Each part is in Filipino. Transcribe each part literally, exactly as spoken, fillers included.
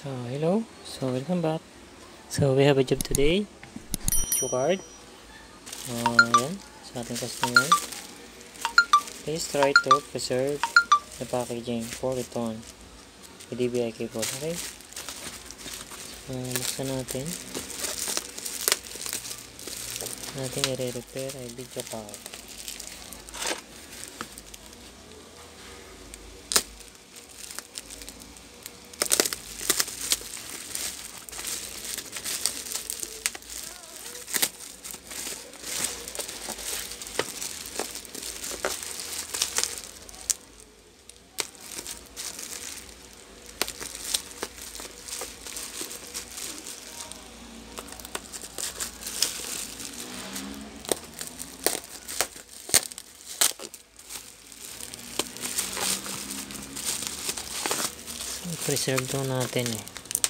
So hello, so welcome back. So we have a job today, picture card. Uh, yan, sa ating customer. Please try to preserve the packaging for return with D B I cable. Okay, so buksan natin. Natin i-repair ay video card. Preserve to natin eh.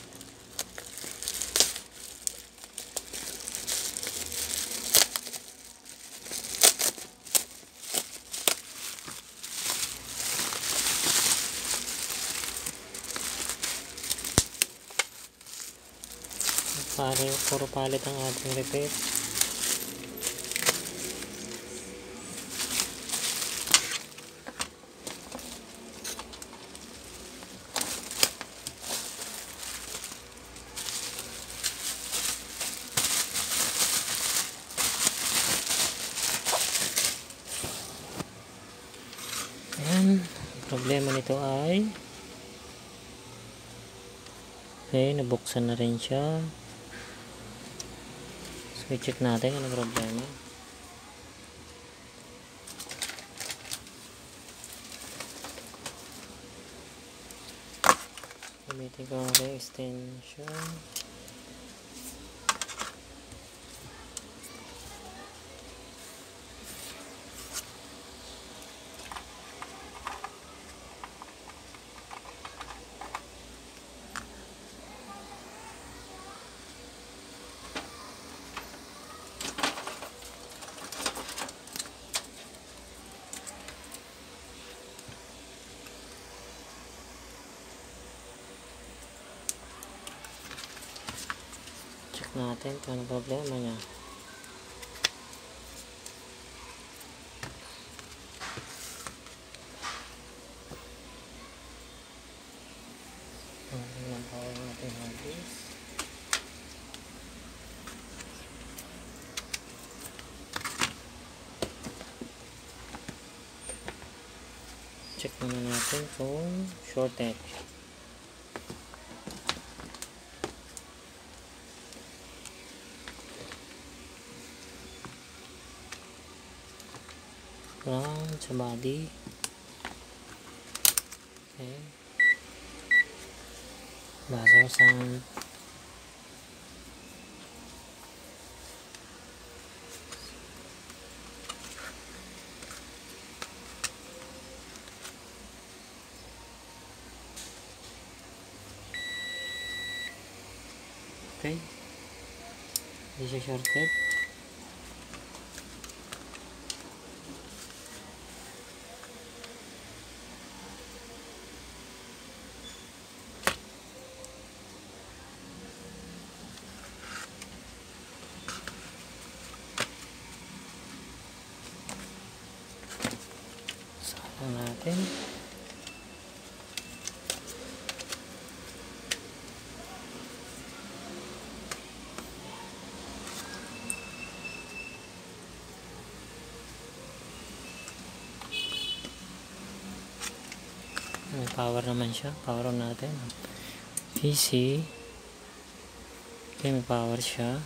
Pare, puro palit ang ating repair. Ayan, problema nito ay okay, nabuksan na rin siya. So i-check natin ano problema. Gamitin ko ang extension. Natin kung ano problema niya. Ang power natin hard disk. Check muna natin kung shorted. Ground sa body. Okay. Buzzer sound. Okay. Hindi siya shorted. Natin may power naman siya, power on natin P C. Okay, may power siya.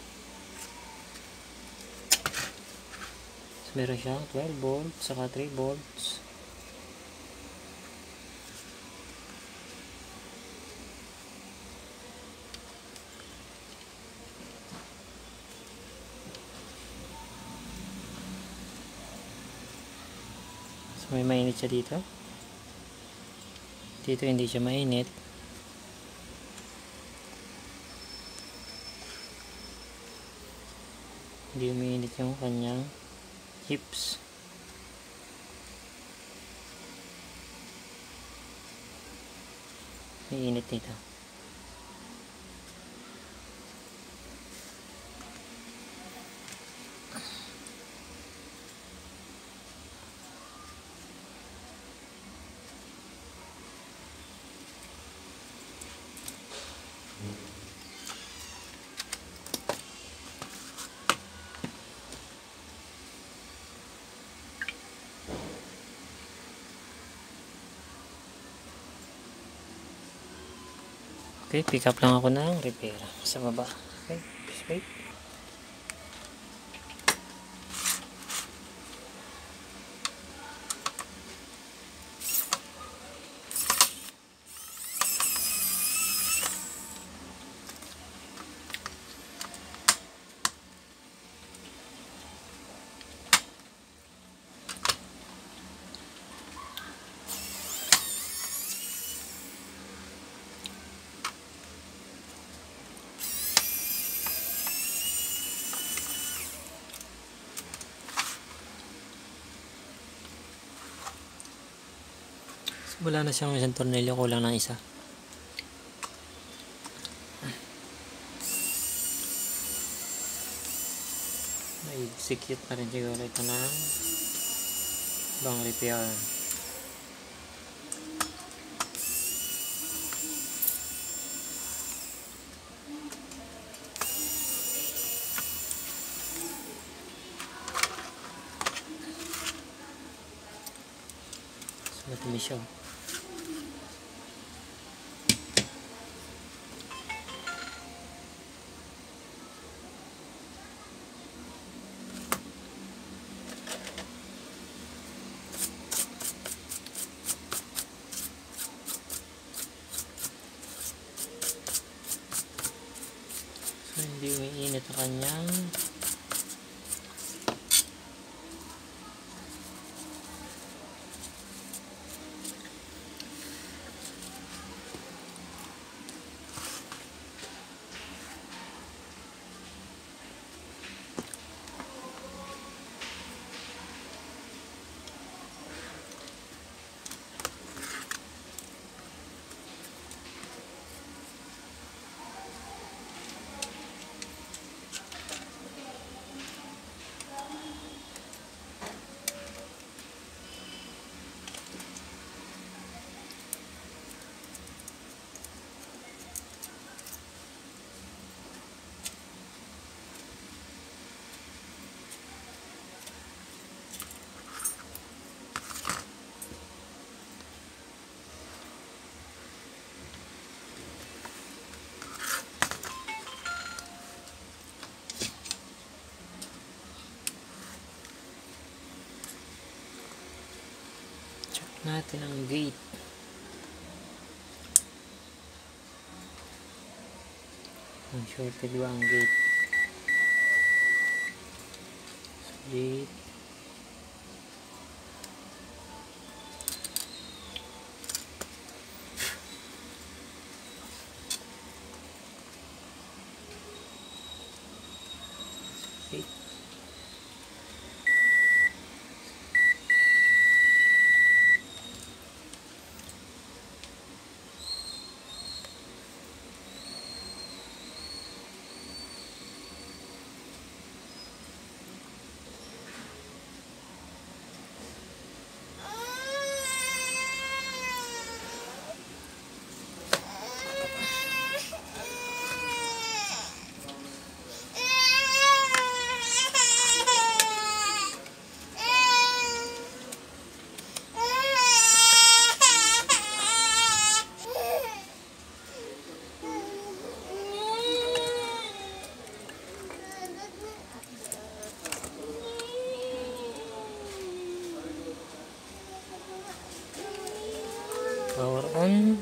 So, meron siyang twelve volts saka three volts. So, may mainit siya dito. Dito hindi siya mainit. Hindi umiinit yung kanyang chips. May init dito. Okay, pick up lang ako ng repair sa baba. Okay, just wait. Wala na siyang isang tornilyo, kulang ng isa. Na-execute na rin siguro ito ng bang repair. So, ito siya. So, hindi umiinit ang kanyang natin ang gate. Ang shorted ba ang gate? So, gate. Gate. Power on.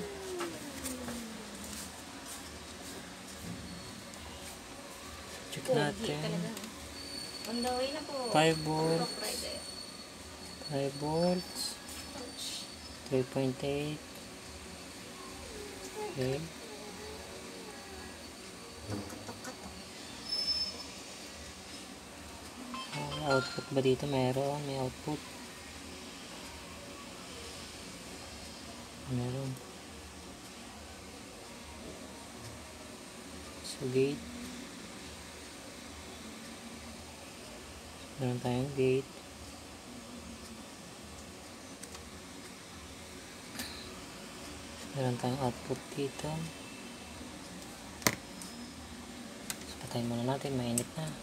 Check natin. On the way na po. five volts. five volts. three point eight. Okay. May output ba dito? Meron. May output. Meron. So, gate. Meron tayong gate. Meron tayong output dito. So, patayin muna natin. Mainit na.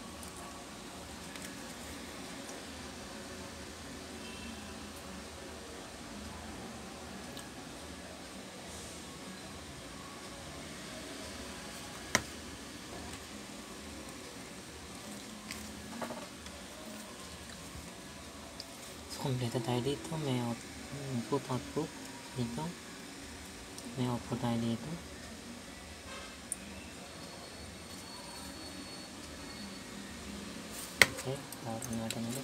Kompleto tayo dito. May out, input, output dito. May output tayo dito. Okay, tawarin natin ulit.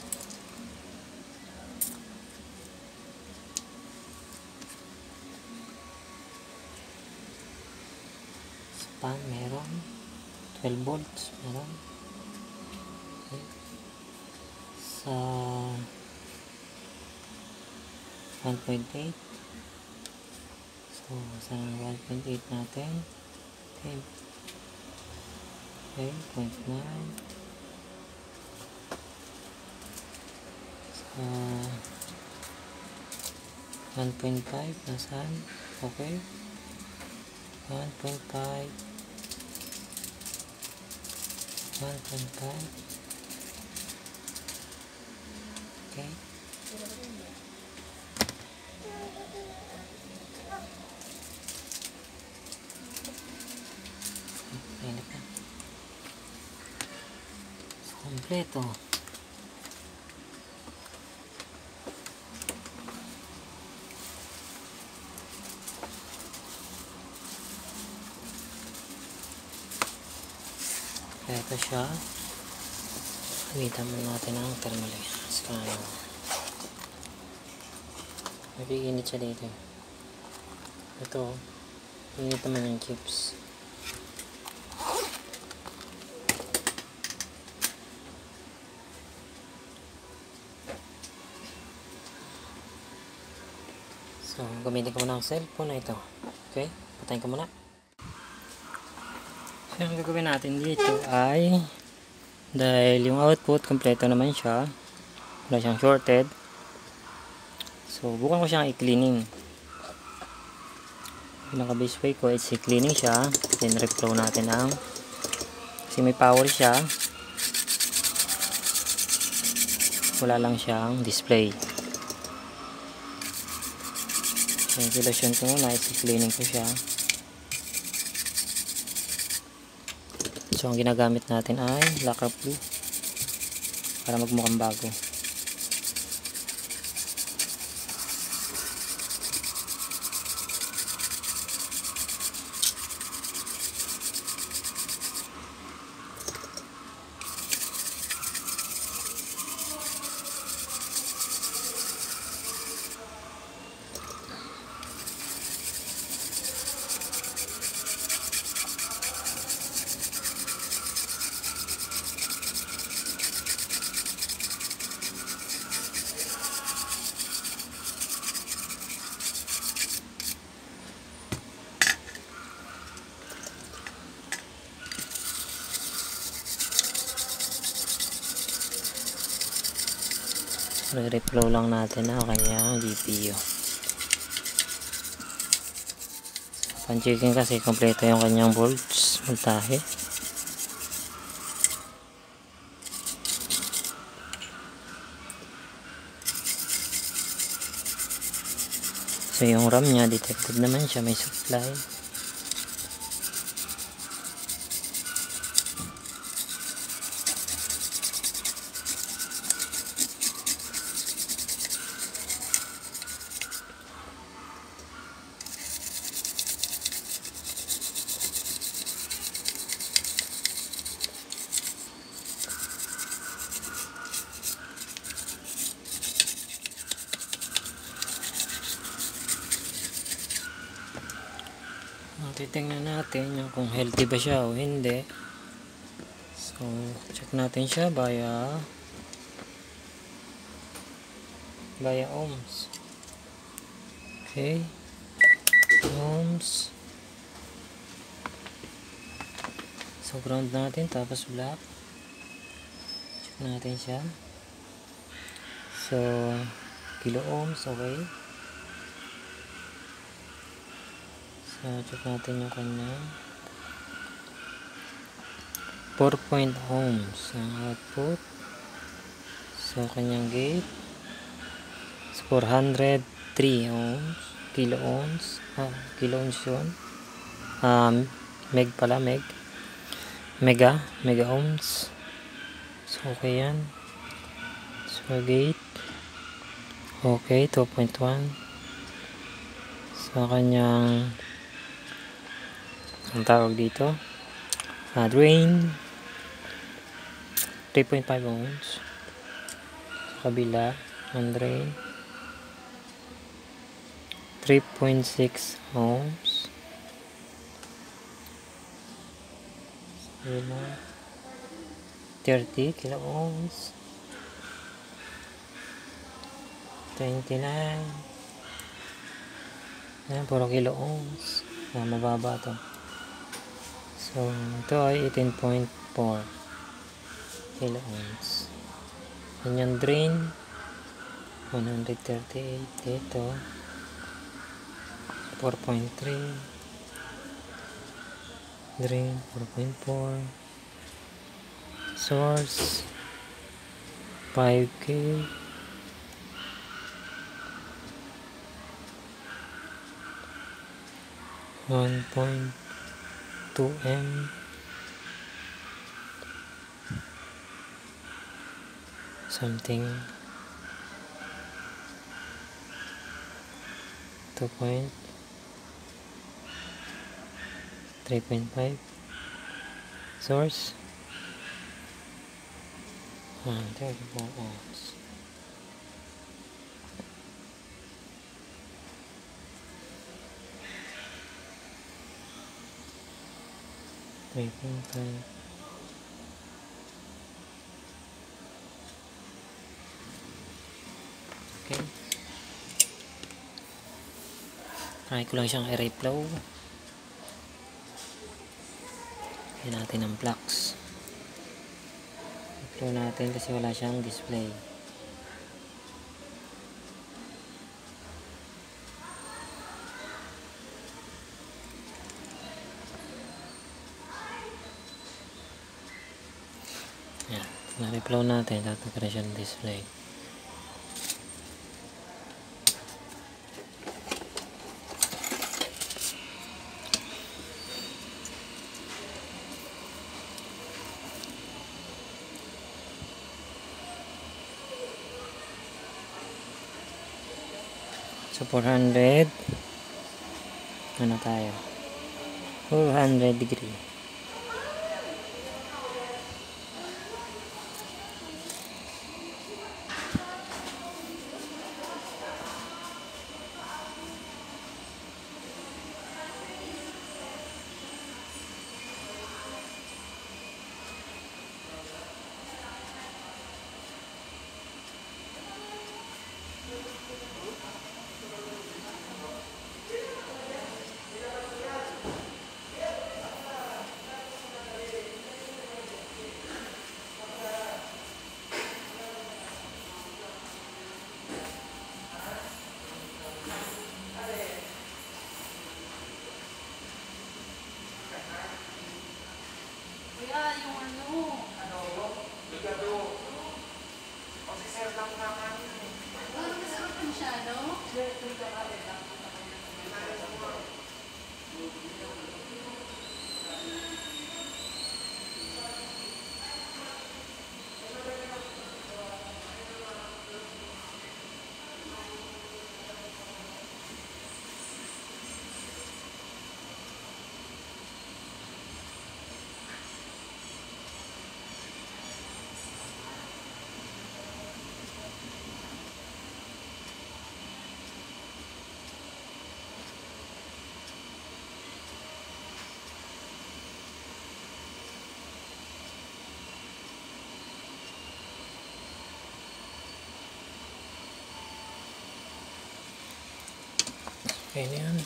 Span meron. twelve volts meron. Okay. Sa one point eight. So, sa one point eight natin. Okay. Okay, zero point nine. Sa one point five, nasaan? Okay. one point five. one point five. Okay. Ayan pa. So, kompleto. Kompleto siya. Gamitan mo natin ang thermal scanner. Napiginit siya dito. Ito, init naman yung chips. So, gamitin ko muna ang cellphone na ito. Okay, patayin ko muna. So, yung gagawin natin dito ay dahil yung output, kompleto naman siya. Wala siyang shorted. So, bukan ko siyang i-cleaning. Pinaka-base way ko is i-cleaning siya. Then, reflow natin ang kasi may power siya. Wala lang siyang display. So, yung solution ko muna is i-cleaning ko siya. So, ang ginagamit natin ay lacquer glue para magmukhang bago. Re-reflow lang natin ang kanyang G P U. Pan-checking kasi kompleto yung kanyang volts, voltahe. So yung RAM niya, detected naman siya, may supply. Titingnan natin yung kung healthy ba siya o hindi. So, check natin siya via via ohms. Okay. Ohms. So, ground natin tapos black. Check natin siya. So, kilo ohms, okay. So, check natin yung kanya four point ohms ang output. So, kanyang gate is four hundred three ohms, kilo ohms, ah, kilo ohms yun. Um, meg pala, meg. Mega, mega ohms. So, okay yan. So, gate Okay, two point one. Sa kanyang, ang tawag dito, uh, drain, three point five ohms. Sa kabila, ang drain, three point six ohms. Sa kabila, thirty kilo ohms. twenty-nine. Ayan, puro kilo ohms. Ayan, mababa to. So, ito ay eighteen point four kilo ohms. Ayan yung drain, one thirty-eight. Dito, four point three. Drain, four point four. Source, five K. one point two M. Something. two point three point five. Source. Ah, thirty-four ohms. three point five. Okay. Try ko lang siyang i-reflow. Kaya natin ang flux. I-reflow natin kasi wala siyang display. Yan. Na-reflow natin. Tatagay siya ng display. So, four hundred. Ano tayo? four hundred degree. Kuya, yung ano? Ano? Ligado. Pag-sisir lang na kami. Ano masarap yung siya, no? Okay na yan.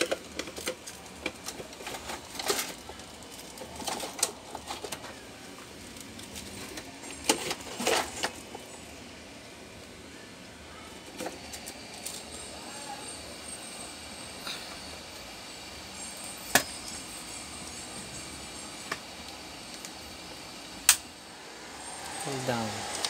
Hold down.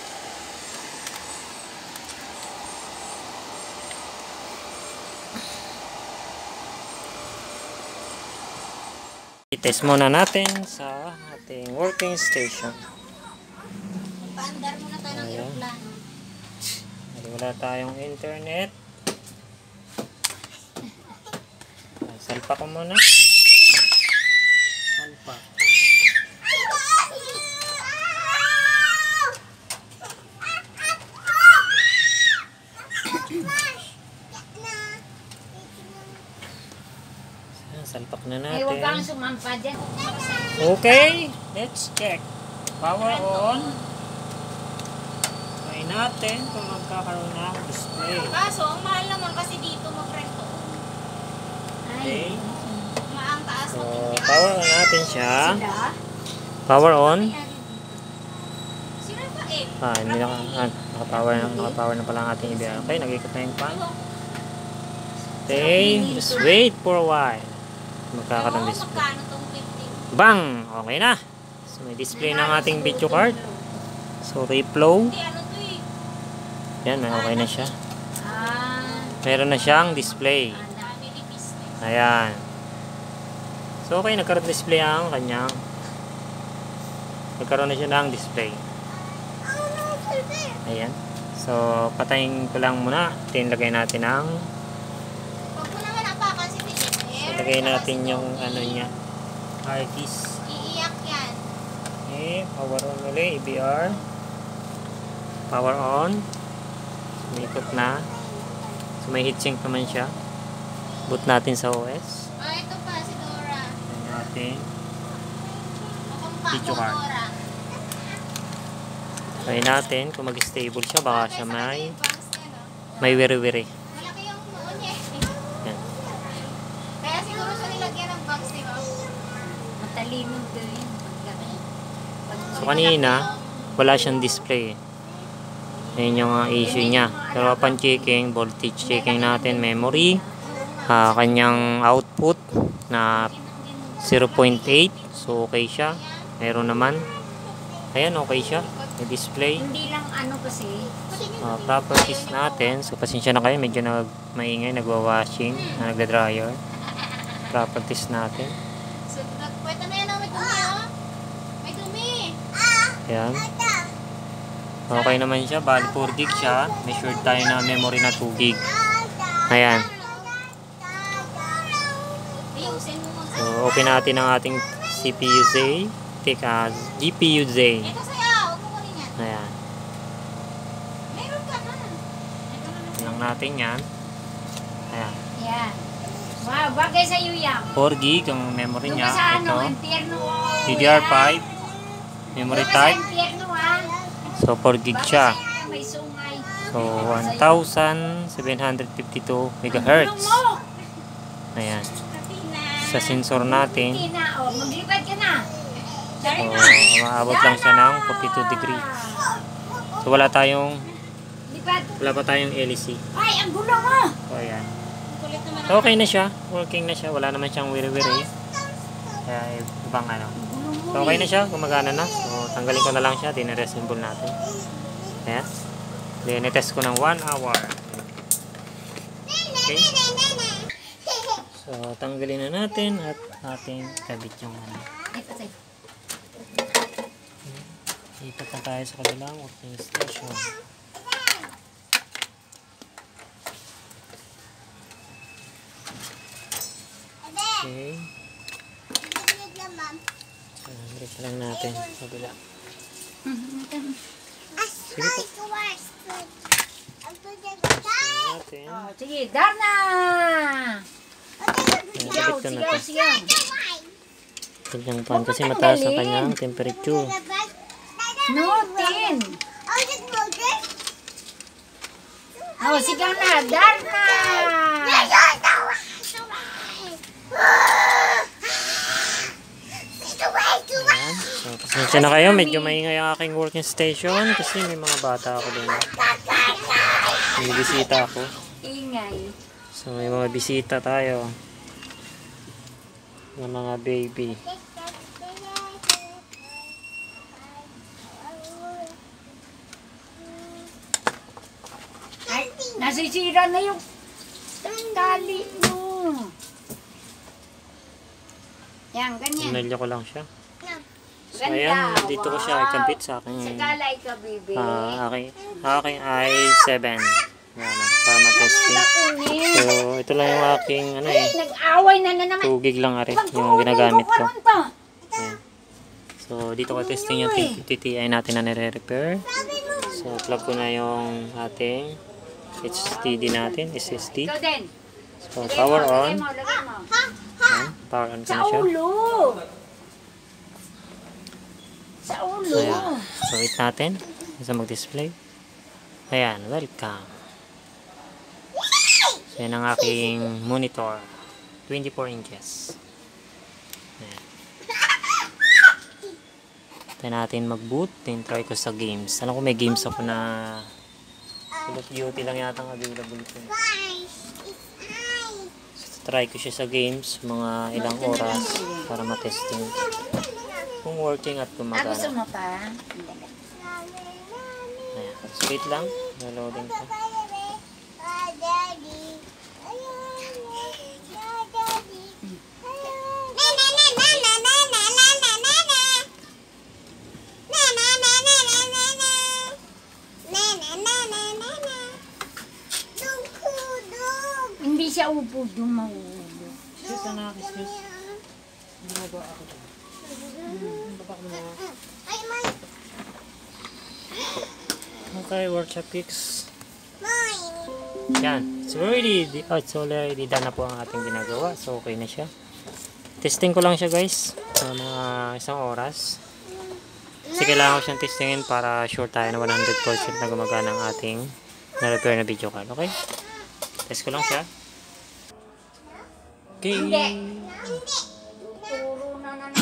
I-test muna natin sa ating working station. Paandar muna tayo ng Ayan. aeroplano. Wala tayong internet. Salpa ko muna. Salpa. Salpak na Ay, huwag kang natin. sumampa dyan. Okay, let's check. Power on. Try natin kung magkakaroon ng display. Kaso, ang mahal naman kasi dito mag-rent to. Okay. Maang taas So, mo. power on natin siya. Sila? Power on. Sino pa eh? Ah, hindi naka, ah, naka-power na, naka-power na pala ang ating I B R. Okay, nag-ikot na yung fan. Okay, just wait for a while. Magkakaroon Oo, display. magkano tong fifty? Bang! Okay na. So, may display ng ating video card. So, reflow. Hindi, ano to eh. Yan, okay na siya. Ah, Meron na siyang display. Family business. Ayan. So, okay, nagkaroon display ang kanyang. Nagkaroon na siya ng display. Ayan. So, patayin ko lang muna. Tinlagay natin ang Huwag mo naman apakan si Teacher. lagay natin yung ano niya. Hard disk. Iiyak yan. Okay, power on ulit. I B R. Power on. Sumikot na. So, may heatsink naman siya. Boot natin sa O S. Ah, ito pa si Dora. Ayan natin. Makamukha Video ko, card. Dora. Try natin kung mag-stable siya. Baka siya may Bangs niya, no? may wiri-wiri. Malaki yung noon niya. Yan. Kaya siguro siya nilagyan ng bangs, di ba? matalino gawin. So, kanina, wala siyang display. Ayan yung uh, issue niya. Pero upon checking, voltage checking natin, memory, uh, kanyang output na zero point eight. So, okay siya. Meron naman. Ayan, okay siya. May display. Hindi lang ano kasi. Uh, properties natin. So, pasensya na kayo. Medyo nag maingay, nagwa-washing, na nagda-dryer. Properties natin. So, nagpwede na yan, oh. May dumi, oh. May dumi. Ayan. Okay naman siya. Bali four gig siya. May sure tayo na memory na two gig. Ayan. Ayusin mo muna. So, open natin ang ating C P U Z. Take as G P U Z. Ito sa'yo, huwag mo kunin yan. Ayan. Meron ka na. Ito na lang. Lang natin yan. Ayan. Yan. Wow, bagay sa iyo yan. four gig ang memory Doon niya. ka sa ano, Ito. impyerno. D D R five. Memory Doon ka sa type. impyerno, ha? So, four gig siya. Bagay sa iyo, may sungay. So, one thousand seven hundred fifty-two megahertz. Mo! Ayan. Katina. Sa sensor natin. Hindi na, oh. Maglipad ka na. So, maabot lang siya ng forty-two degree. So, wala tayong Lipad. wala pa tayong L E C. Ay, ang gulo mo! So, ayan. Kulit naman So, okay na siya. Working na siya. Wala naman siyang wiri-wiri. Kaya, ibang ano. Ang gulo mo, So, okay na siya. Gumagana na. So, tanggalin ko na lang siya. Dine-reassemble natin. Ayan. Then, test ko ng one hour. Okay. So, tanggalin na natin at ating kabit yung ano. Ay, patay. Ipat na tayo sa kabilang working station. Okay. So, break lang natin sa kabila. Sige po. Natin. Oh, sige, Darna! Sigaw, Nakabit ko na sigaw, to. sigaw. Kanyang pan kasi mataas ang kanyang temperature. No, ten. Oh, sigaw na, Darna! Ayan. So, pasensya na kayo. Medyo maingay ang aking working station kasi may mga bata ako doon. May bisita ako. Ingay. So, may mga bisita tayo. Ng mga baby. Ay, nasisira na yung tali mo. Yan, ganyan. Sinalya ko lang siya. So, ayan, dito ko siya ikabit sa aking Sakala ikaw, bibi. ah aking, aking i seven. Yan, ah, para matesting. So, ito lang yung aking ano eh, Nag-away na na naman. two gig lang ari yung ginagamit ko. Ayan. So, dito ko testing yung T T I natin na nire-repair. So, plug ko na yung ating H D D natin, S S D. Ikaw din. So, power on. Lagay mo, lagay mo. Ayan, power on ko Sa na siya. ulo. Sa ulo. Ayan. So, wait natin. Sa mag-display. Ayan, welcome. So, yan ang aking monitor. twenty-four inches. Ayan. Tayo natin mag-boot. Then, try ko sa games. Alam ko may games ako na Call of Duty lang yata ang available ko. So, try ko siya sa games. Mga ilang oras para matesting kung working at Ah, gusto gumagana. mo pa? Ayan. So, wait lang. Downloading ko. Hindi siya upo yung mauubo. Sus, anak. Sus. Ginagawa ako dyan. Baba ko na. Okay, workshop fix. Yan. So, already, oh, it's already done na po ang ating ginagawa. So, okay na siya. Testing ko lang siya, guys. So, mga isang oras. Kasi kailangan ko siyang testingin para sure tayo na one hundred percent na gumagana ang ating na-repair na video card. Okay? Test ko lang siya. Okay. Turo na na na.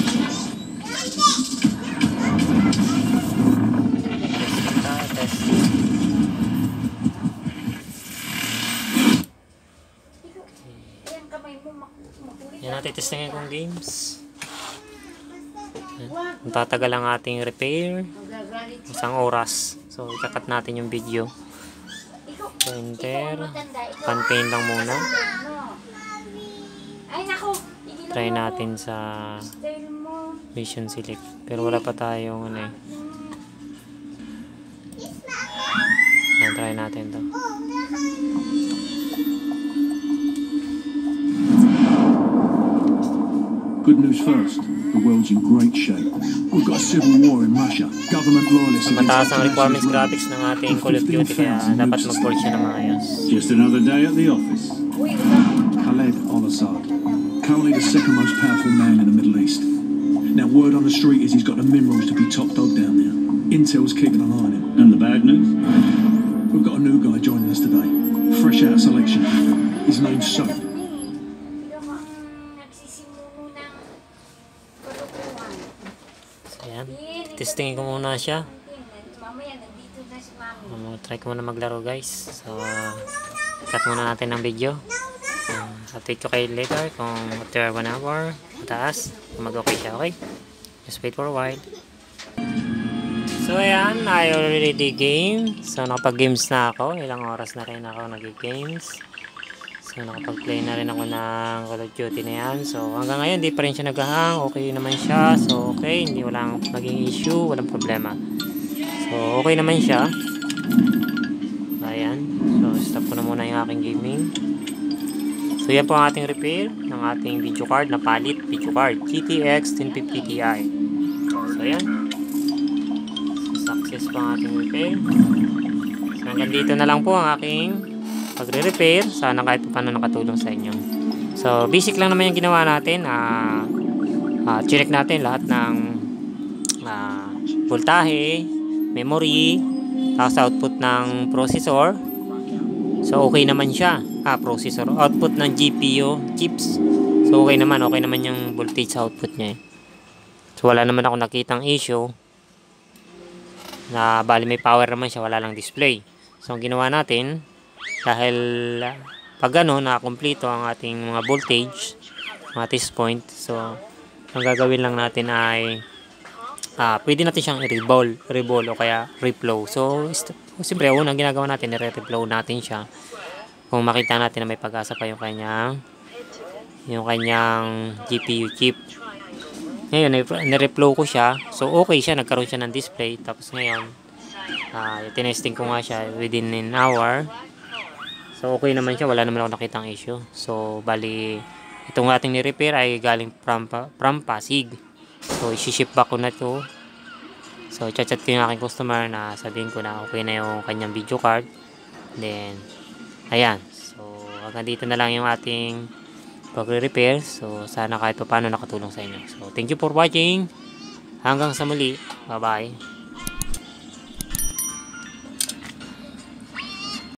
Testing ta, testing. Yan kamay mo makulit. Yan natin testingin kong games. Ang tatagal ang ating repair. Magagalit siya. Isang oras. So, ikakat natin yung video. Ikaw, So, enter. ikaw maganda. Ikaw Panpain lang muna. mo. Ay naku. Igilan Try mo natin sa ako. Style mo. Vision Select. Pero wala pa tayong ano eh. Yan, try natin to. Good news first, the world's in great shape. We've got a civil war in Russia. Government loyalists against Mataas ang international requirements rebels. graphics ng ating Call of Duty kaya dapat mag-port siya na maayos. Just another day at the office. Uy, ikaw. Khaled al-Assad, currently the second most powerful man in the Middle East. Now, word on the street is he's got the minerals to be top dog down there. Intel's keeping an eye on him. And the bad news? We've got a new guy joining us today. Fresh out of selection. His name's Soap. Ikaw ang nagsisimuno ng kalokohan. So, yan. Testingin ko muna siya. Mamaya nandito na si mami. Um, try ko muna maglaro, guys. So, uh, cut muna natin ng video. Uh, update ko kayo later kung after one hour mataas kung mag-okay siya. Okay? Just wait for a while. So, ayan. I already game. So, nakapag-games na ako. Ilang oras na rin ako nag-games. So, nakapag-play na rin ako ng Call of Duty na yan. So, hanggang ngayon, di pa rin siya nag-hang. Okay naman siya. So, okay. Hindi walang naging issue. Walang problema. So, okay naman siya. Ayan. So, stop ko na muna yung aking gaming. So, yan po ang ating repair ng ating video card na palit video card. G T X ten fifty Ti. So, ayan. So, success po ang ating repair. So, hanggang dito na lang po ang aking pagre-repair. Sana kahit pa paano nakatulong sa inyo. So, basic lang naman yung ginawa natin. Uh, uh, check natin lahat ng uh, voltahe, memory, tapos output ng processor. So, okay naman siya. Ah, processor. Output ng G P U chips. So, okay naman. Okay naman yung voltage output niya. So, wala naman ako nakitang issue. Na bali may power naman siya. Wala lang display. So, ang ginawa natin, dahil pag ano, nakakompleto ang ating mga voltage, mga test point. So, ang gagawin lang natin ay Ah, pwede natin siyang i-reball, reball o kaya reflow. So, siyempre, unang ginagawa natin, i-reflow natin siya. Kung makita natin na may pag-asa pa yung kanyang yung kanyang G P U chip. Ngayon, nireplow ko siya. So, okay siya. Nagkaroon siya ng display. Tapos ngayon, uh, tinesting ko nga siya within an hour. So, okay naman siya. Wala naman ako nakitang issue. So, bali, itong ating ni-repair ay galing from, from Pasig. So, isi-ship back ko na to. So, chat-chat ko yung aking customer na sabihin ko na okay na yung kanyang video card. Then, ayan. So, hanggang dito na lang yung ating pagre-repair. So, sana kahit pa paano nakatulong sa inyo. So, thank you for watching. Hanggang sa muli. Bye-bye.